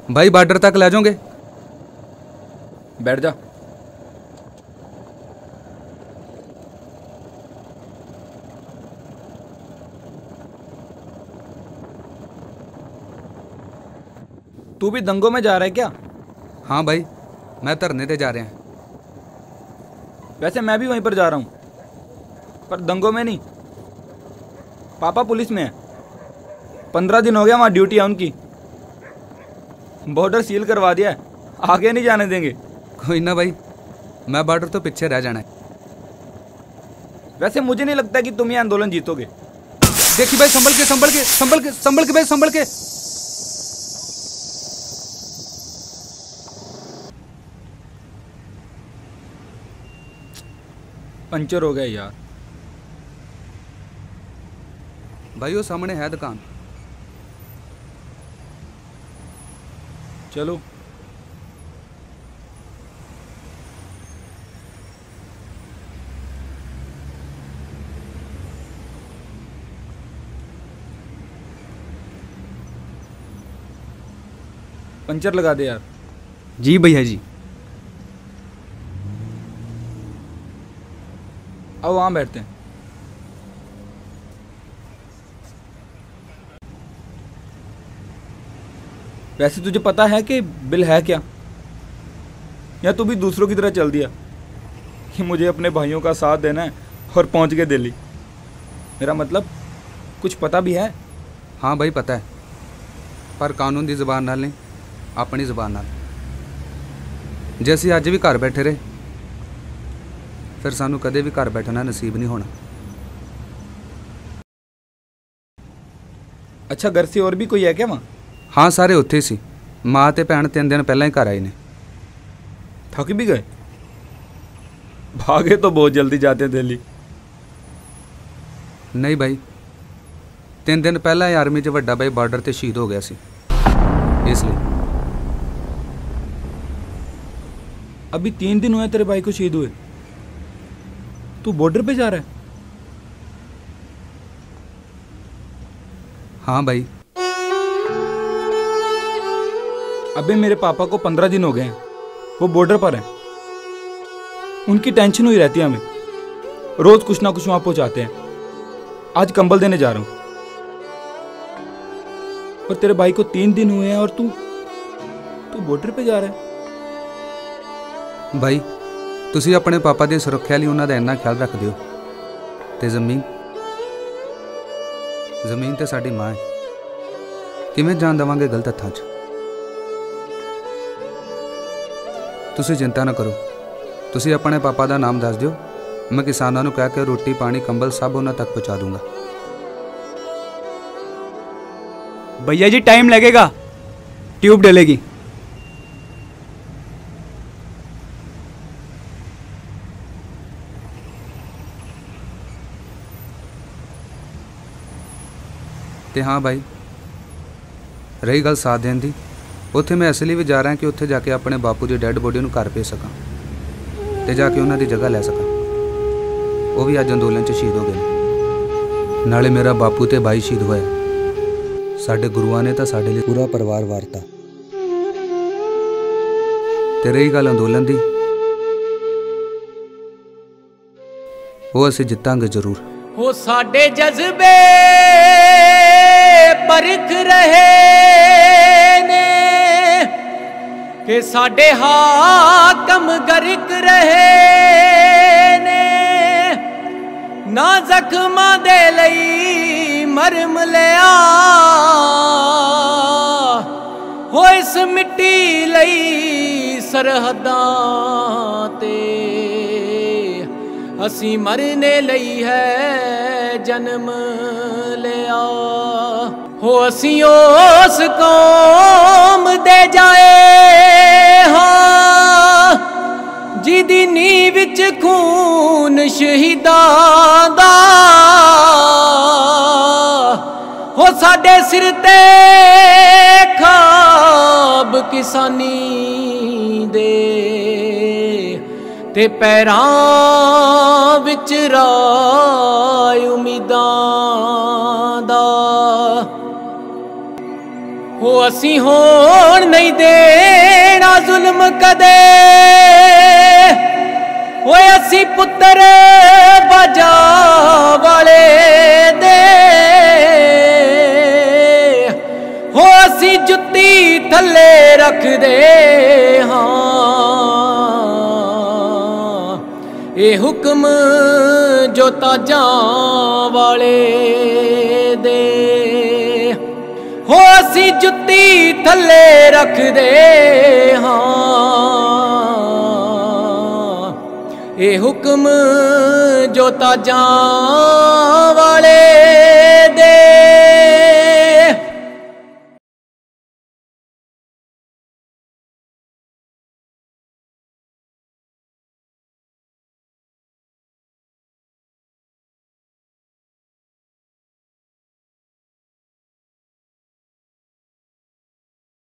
भाई बॉर्डर तक ले जाओगे? बैठ जा। तू भी दंगों में जा रहा है क्या? हाँ भाई, मैं धरने ते जा रहे हैं। वैसे मैं भी वहीं पर जा रहा हूँ, पर दंगों में नहीं। पापा पुलिस में है, 15 दिन हो गया वहाँ ड्यूटी है उनकी। बॉर्डर सील करवा दिया है, आगे नहीं जाने देंगे। कोई ना भाई, मैं बॉर्डर तो पीछे रह जाना है। वैसे मुझे नहीं लगता कि तुम ये आंदोलन जीतोगे। देखिए भाई, संभल के संभल के संभल के संभल के भाई, संभल के। पंचर हो गया यार। भाई वो सामने है दुकान। चलो। पंचर लगा दे यार। जी भैया जी। आओ वहाँ बैठते हैं। वैसे तुझे पता है कि बिल है क्या, या तू भी दूसरों की तरह चल दिया कि मुझे अपने भाइयों का साथ देना है और पहुंच गए दिल्ली? मेरा मतलब कुछ पता भी है? हाँ भाई पता है, पर कानून की जुबान नाल नहीं, अपनी जुबान नाल। जे असीं अज भी घर बैठे रहे, फिर सानू कदे भी घर बैठना नसीब नहीं होना। अच्छा, घर से और भी कोई है क्या वहाँ? हाँ, सारे उत्थे सी। माँ ते भैन 3 दिन पहला ही घर आए ने। थक भी गए? भागे तो बहुत जल्दी जाते हैं दिल्ली। नहीं भाई, 3 दिन पहला ही आर्मी च वड्डा भाई बॉर्डर ते शहीद हो गया सी, इसलिए। अभी 3 दिन हुए तेरे भाई को शहीद हुए, तू बॉर्डर पे जा रहा है? हाँ भाई। अबे मेरे पापा को 15 दिन हो गए हैं, वो बॉर्डर पर हैं। उनकी टेंशन हुई रहती है हमें, रोज कुछ ना कुछ वहां पहुंचाते हैं। आज कंबल देने जा रहा हूं, और तेरे भाई को 3 दिन हुए हैं और तू बॉर्डर पे जा रहा है। भाई तुसी अपने पापा की सुरक्षा लिए उन्होंने इन्ना ख्याल रख दियो। ते जमीन ते साडी माँ है, किवें जान देवांगे गलत हत्थां 'च? तुसी चिंता ना करो, तुसी अपने पापा का नाम दस दियो, मैं किसानों को कह के रोटी पानी कंबल सब उन्होंने तक पहुँचा दूंगा। भैया जी टाइम लगेगा, ट्यूब डलेगी। तो हाँ भाई, रही गल साथ देने की, उत्थे मैं इसलिए भी जा रहा कि उत्थे जाके अपने बापू की डैड बॉडी घर भेज सकां ते जाके उन्होंने जगह लै सकां। वो भी अज अंदोलन च शहीद हो गए। नाले मेरा बापू ते भाई शहीद होया, साडे गुरुआं ने तो साडे लिए पूरा परिवार वारता। ते रही गल अंदोलन की, वो असीं जितांगे जरूर। हो साडे जज्बे परख रहे ने कि साडे हाकम गरक रहे ने, ना जख्मां दे लई मरम लिया हो इस मिट्टी लई सरहदां ते, असी मरने लई है जन्म लिया हो। असी उस कौम दे जाए हाँ जिदी नींह विच खून शहीदां दा हो। साडे सिर ते खाब किसानी दे ते पैरां विच राय उम्मीदां दा हो असी होण नहीं देना जुल्म कदे होए असी पुत्र बाजा वाले दे हो असी जुत्ती थले रख दे हाँ ये हुक्म जो ताजा वाले दे हो असी जुत्ती थले रख दे हाँ ये हुक्म जो ताजा वाले